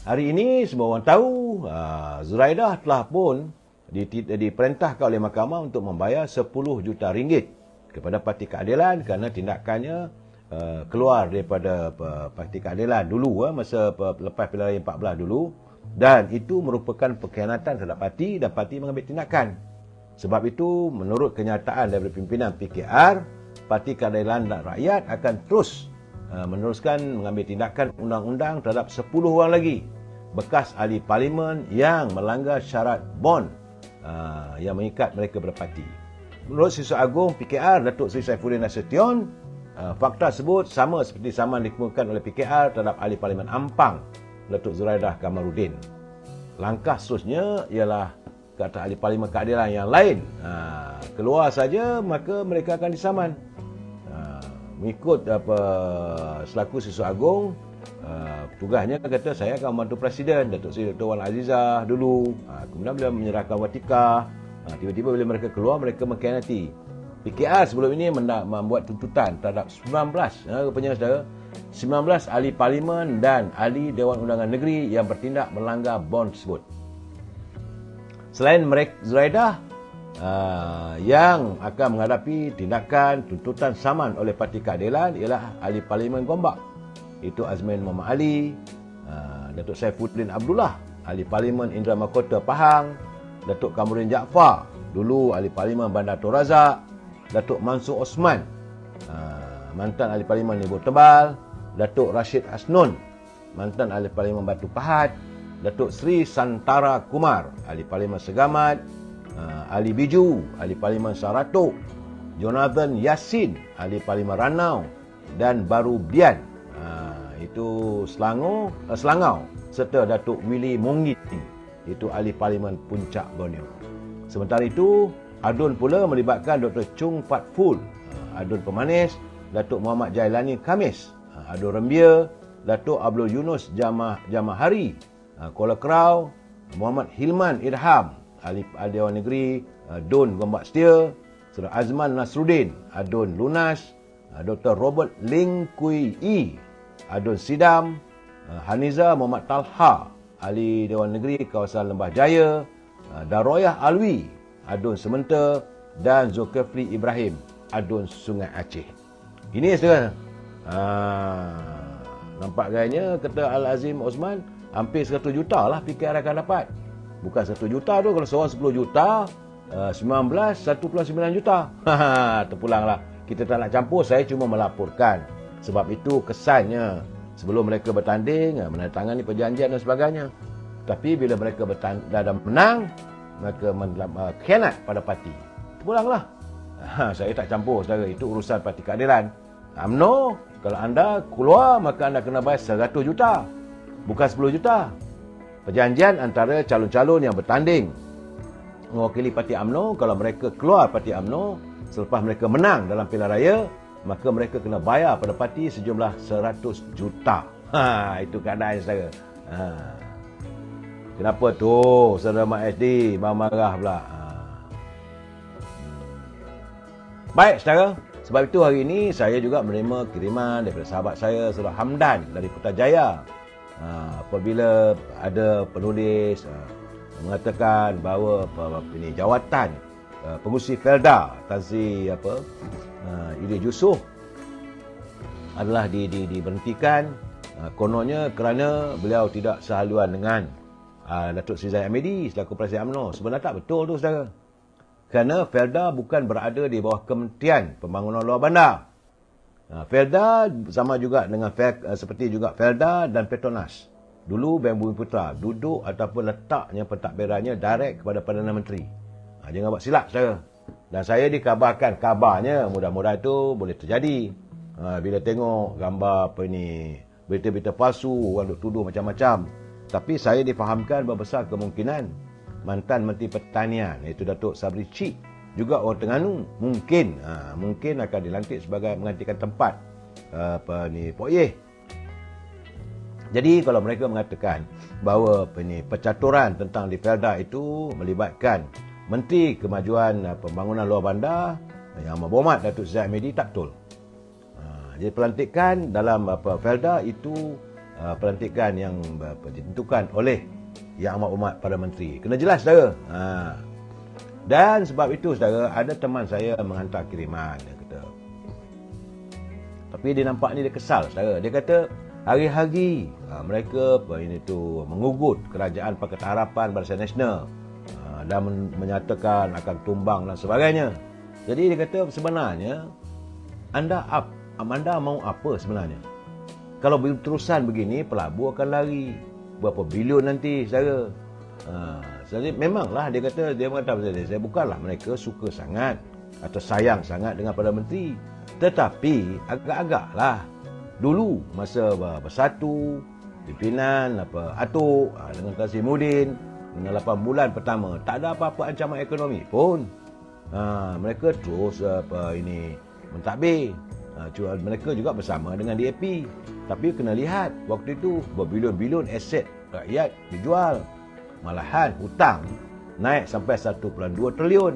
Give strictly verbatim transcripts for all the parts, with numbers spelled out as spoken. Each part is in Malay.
hari ini semua orang tahu uh, Zuraidah telah pun diperintahkan oleh mahkamah untuk membayar sepuluh juta ringgit kepada Parti Keadilan kerana tindakannya uh, keluar daripada uh, Parti Keadilan dulu, uh, masa uh, lepas pilihan raya empat belas dulu, dan itu merupakan pengkhianatan terhadap parti dan parti mengambil tindakan. Sebab itu, menurut kenyataan daripada pimpinan P K R, Parti Keadilan dan Rakyat akan terus uh, meneruskan mengambil tindakan undang-undang terhadap sepuluh orang lagi bekas ahli parlimen yang melanggar syarat bond uh, yang mengikat mereka berparti. Menurut Siswa Agung P K R, Datuk Seri Saifuddin Nasution, uh, fakta tersebut sama seperti saman dikemukakan oleh P K R terhadap ahli parlimen Ampang, Datuk Zuraidah Kamaruddin. Langkah seterusnya ialah kata ahli parlimen keadilan yang lain uh, keluar saja, maka mereka akan disaman. Uh, mengikut apa selaku Siswa Agung, Uh, tugasnya kata saya akan membantu Presiden Datuk Seri Doktor Wan Azizah dulu, uh, kemudian beliau menyerahkan watika, uh, tiba-tiba bila mereka keluar mereka mengkhianati. P K R sebelum ini membuat tuntutan terhadap sembilan belas, uh, rupanya saudara, sembilan belas ahli parlimen dan ahli Dewan Undangan Negeri yang bertindak melanggar bond tersebut. Selain mereka, Zuraidah uh, yang akan menghadapi tindakan tuntutan saman oleh Parti Keadilan ialah ahli parlimen Gombak, itu Azmin Muhammad Ali, uh, Datuk Saifuddin Abdullah, ahli parlimen Indra Mahkota Pahang, Datuk Kamaruddin Jaafar, dulu ahli parlimen Bandar Tun Razak, Datuk Mansur Osman, uh, mantan ahli parlimen Ibu Tebal, Datuk Rashid Hasnun, mantan ahli parlimen Batu Pahat, Datuk Sri Santara Kumar, ahli parlimen Segamat, uh, ahli Biju, ahli parlimen Saratok, Jonathan Yassin, ahli parlimen Ranau, dan Baru Bian, itu Selangor, uh, Selangau, serta Datuk Willy Monggit, itu ahli parlimen Puncak Borneo. Sementara itu, adun pula melibatkan Doktor Chung Pat Ful, uh, adun pemanis, Datuk Muhammad Jailani Khamis, uh, adun rembia, Datuk Abdul Yunus Jamah Jamahari, uh, Kuala Kerau, Muhammad Hilman Irham, ahli Dewan Negeri uh, Dun Gombak Setia, serta Azman Nasruddin, adun Lunas, uh, Doktor Robert Ling Kui I, adun Sidam, Haniza Muhammad Talha, ahli Dewan Negeri kawasan Lembah Jaya, dan Royah Alwi, adun Sementa, dan Zulkifli Ibrahim, adun Sungai Aceh. Ini saudara. Ha, nampak gayanya kata Al-Azim Osman hampir seratus juta lah P K R akan dapat. Bukan seratus juta tu, kalau seorang sepuluh juta, sembilan belas, satu puluh sembilan juta. Ha, terpulanglah. Kita tak nak campur, saya cuma melaporkan. Sebab itu kesannya sebelum mereka bertanding menandatangani perjanjian dan sebagainya. Tapi bila mereka bertanding dan menang, mereka uh, khianat pada parti. Terpulanglah. Ha, saya tak campur saudara, itu urusan Parti Keadilan. U M N O, kalau anda keluar maka anda kena bayar seratus juta, bukan sepuluh juta. Perjanjian antara calon-calon yang bertanding mewakili Parti U M N O, kalau mereka keluar Parti U M N O selepas mereka menang dalam pilihan raya, maka mereka kena bayar pada parti sejumlah seratus juta. Ha, itu keadaan saudara. Ha. Kenapa tu saudara Mak S D marah-marah pula? Ha. Baik saudara, sebab itu hari ini saya juga menerima kiriman daripada sahabat saya, Saudara Hamdan dari Putrajaya. Ha, apabila ada penulis ha, mengatakan bahawa apa, apa ini jawatan ha, pengurusi Felda Tazi apa Uh, Idris Yusof adalah di, di, diberhentikan uh, kononnya kerana beliau tidak sehaluan dengan uh, Datuk Seri Zahid Hamidi selaku Presiden U M N O. Sebenarnya tak betul tu saudara. Kerana Felda bukan berada di bawah Kementerian Pembangunan Luar Bandar. uh, Felda sama juga dengan uh, seperti juga Felda dan Petronas. Dulu Bank Bumi Putra duduk ataupun letaknya pentadbirannya direct kepada Perdana Menteri. uh, Jangan buat silap saudara. Dan saya dikabarkan, kabarnya mudah-mudahan itu boleh terjadi. Ha, bila tengok gambar apa ini, berita-berita palsu, orang duk tuduh macam-macam. Tapi saya difahamkan bahawa besar kemungkinan mantan Menteri Pertanian, iaitu Datuk Sabri Cik, juga orang Terengganu, mungkin ha, mungkin akan dilantik sebagai menggantikan tempat apa ni Pok Yeh. Jadi kalau mereka mengatakan bahawa apa ni percaturan tentang di Felda itu melibatkan Menteri Kemajuan Pembangunan Luar Bandar Yang Berhormat Datuk Zahid Hamidi, tak betul. Ha, jadi pelantikan dalam apa Felda itu uh, pelantikan yang uh, ditentukan oleh Yang Amat Berhormat Perdana Menteri. Kena jelas, saudara. Ha. Dan sebab itu, saudara, ada teman saya menghantar kiriman, dia kata. Tapi dia nampak ni dia kesal, saudara. Dia kata, hari-hari ha, mereka apa ini tu mengugut Kerajaan Pakatan Harapan Barisan Nasional ha, dan men- menyatakan akan tumbang dan sebagainya. Jadi dia kata sebenarnya anda up, anda mau apa sebenarnya? Kalau berterusan begini, pelabu akan lari berapa bilion nanti, saudara. Ha, jadi memanglah dia kata, dia mengatakan pada saya, bukanlah mereka suka sangat atau sayang sangat dengan Perdana Menteri, tetapi agak-agaklah dulu masa bersatu pimpinan apa Atuk dengan Tan Sri Muhyiddin dengan lapan bulan pertama tak ada apa-apa ancaman ekonomi pun. Ha, mereka terus apa ini mentadbir. Ha, mereka juga bersama dengan D A P. Tapi kena lihat waktu itu berbilion-bilion aset rakyat dijual. Malahan hutang naik sampai satu perpuluhan dua trilion.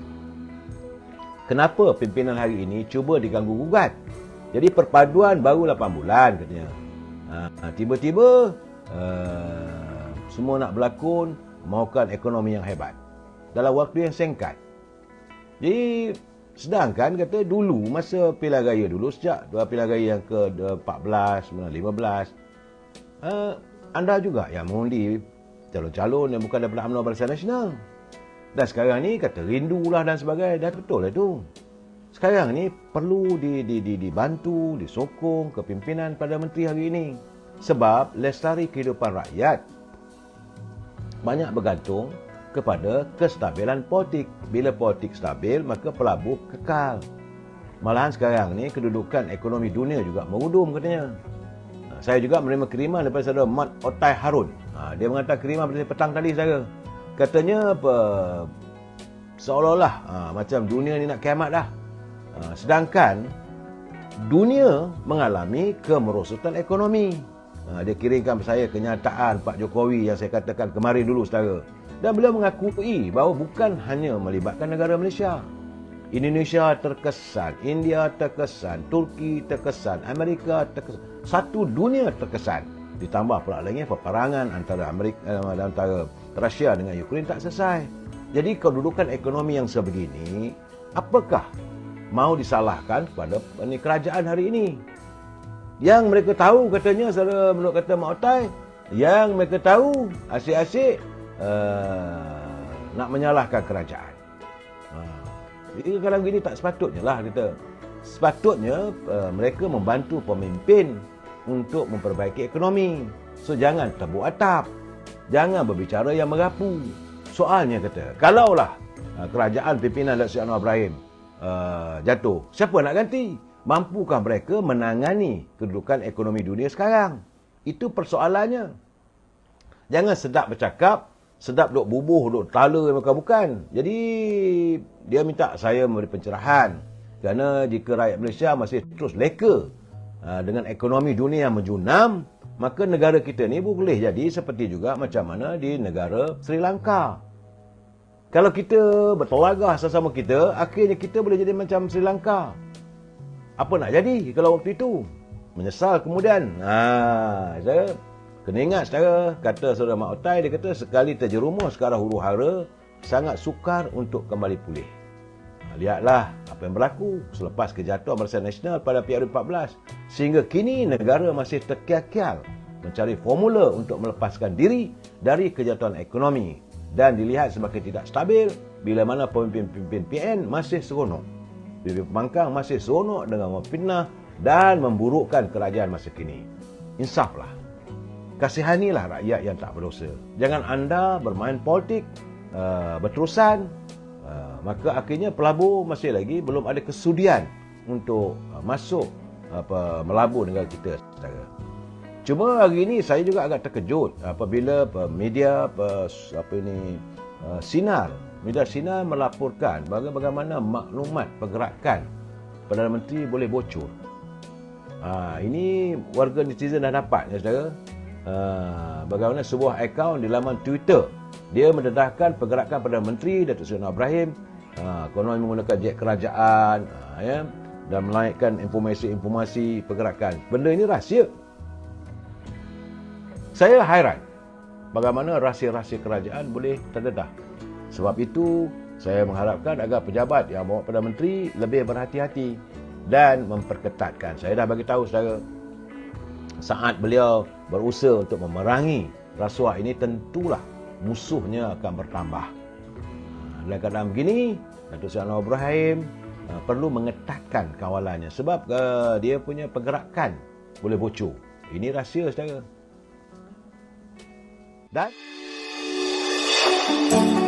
Kenapa pimpinan hari ini cuba diganggu gugat? Jadi perpaduan baru lapan bulan katanya. Ha, tiba-tiba uh, semua nak berlakon mahukan ekonomi yang hebat dalam waktu yang singkat. Jadi sedangkan kata dulu masa pilihan raya dulu, sejak dua pilihan raya yang ke empat belas, lima belas, uh, anda juga yang mengundi calon-calon yang bukan daripada UMNO Barisan Nasional. Dan sekarang ni kata rindulah dan sebagainya. Dah betul lah tu. Sekarang ni perlu di, di, di, dibantu, disokong kepimpinan Perdana Menteri hari ini. Sebab lestari kehidupan rakyat banyak bergantung kepada kestabilan politik. Bila politik stabil, maka pelabuh kekal. Malahan sekarang ni kedudukan ekonomi dunia juga merudum katanya. Saya juga menerima kiriman daripada saudara Mat Otai Harun. Ha, dia mengatakan kiriman pada petang tadi, saudara. Katanya apa, seolah-olah ha, macam dunia ni nak kiamat dah. Ha, sedangkan dunia mengalami kemerosotan ekonomi. Ha, dia kirimkan saya kenyataan Pak Jokowi yang saya katakan kemarin dulu, saudara. Dan beliau mengakui bahawa bukan hanya melibatkan negara Malaysia. Indonesia terkesan, India terkesan, Turki terkesan, Amerika terkesan. Satu dunia terkesan. Ditambah pula lagi peperangan antara Amerika eh, antara Rusia dengan Ukraine tak selesai. Jadi kedudukan ekonomi yang sebegini, apakah mau disalahkan kepada ini, kerajaan hari ini? Yang mereka tahu katanya, saudara, menurut kata Mak Otai, yang mereka tahu asyik-asyik uh, nak menyalahkan kerajaan. Uh, jadi kalau begini tak sepatutnya lah kita. Sepatutnya uh, mereka membantu pemimpin untuk memperbaiki ekonomi. So jangan tabuk atap. Jangan berbicara yang merapu. Soalnya kata, kalaulah uh, kerajaan pimpinan Datuk Seri Anwar Ibrahim uh, jatuh, siapa nak ganti? Mampukah mereka menangani kedudukan ekonomi dunia sekarang? Itu persoalannya. Jangan sedap bercakap, sedap duk bubuh, duk tala, bukan-bukan. Jadi dia minta saya memberi pencerahan. Kerana jika rakyat Malaysia masih terus leka uh, dengan ekonomi dunia yang menjunam, maka negara kita ni boleh jadi seperti juga macam mana di negara Sri Lanka. Kalau kita bertelagah sesama kita, akhirnya kita boleh jadi macam Sri Lanka. Apa nak jadi kalau waktu itu? Menyesal kemudian. Ha, saya kena ingat, saudara, kata saudara Mak Otai, dia kata sekali terjerumus ke arah huru-hara, sangat sukar untuk kembali pulih. Lihatlah apa yang berlaku selepas kejatuhan Barisan Nasional pada P R U empat belas. Sehingga kini negara masih terkial-kial mencari formula untuk melepaskan diri dari kejatuhan ekonomi. Dan dilihat semakin tidak stabil bila mana pemimpin-pemimpin P N masih seronok. Pemimpin pembangkang masih seronok dengan memfitnah dan memburukkan kerajaan masa kini. Insaflah. Kasihanilah rakyat yang tak berdosa. Jangan anda bermain politik uh, berterusan. Uh, maka akhirnya pelabur masih lagi belum ada kesudian untuk uh, masuk apa melabur negara kita, saudara. Cuma hari ini saya juga agak terkejut apabila apa, media apa, apa ini uh, Sinar, media Sinar melaporkan bagaimana maklumat pergerakan Perdana Menteri boleh bocor. Uh, ini warga netizen dah dapat, ya, saudara. Uh, bagaimana sebuah akaun di laman Twitter dia mendedahkan pergerakan Perdana Menteri Datuk Seri Anwar Ibrahim uh, konon menggunakan jet kerajaan, uh, ya, dan menaikkan informasi-informasi pergerakan. Benda ini rahsia. Saya hairan bagaimana rahsia-rahsia kerajaan boleh terdedah. Sebab itu, saya mengharapkan agar pejabat yang bawa Perdana Menteri lebih berhati-hati dan memperketatkan. Saya dah bagi tahu saudara, saat beliau berusaha untuk memerangi rasuah ini, tentulah musuhnya akan bertambah. Dalam keadaan begini, Datuk Seri Anwar Ibrahim uh, perlu mengetatkan kawalannya sebab uh, dia punya pergerakan boleh bocor. Ini rahsia saudara. Dan